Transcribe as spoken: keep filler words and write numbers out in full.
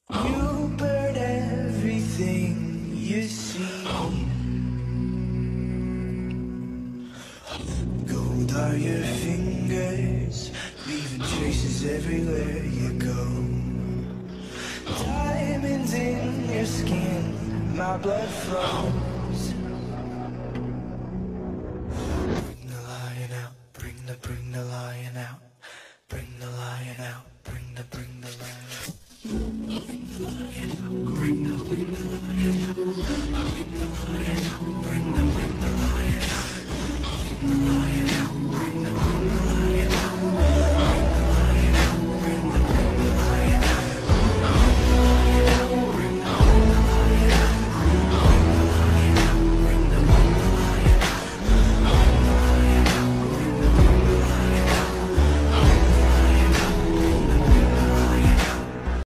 You burn everything you see. Gold are your fingers, leaving traces everywhere you go. Diamonds in your skin, my blood flows. Bring the lion out, bring the, bring the lion out. Bring the lion out, bring the, bring the lion out. Bring the lion out, bring the, bring the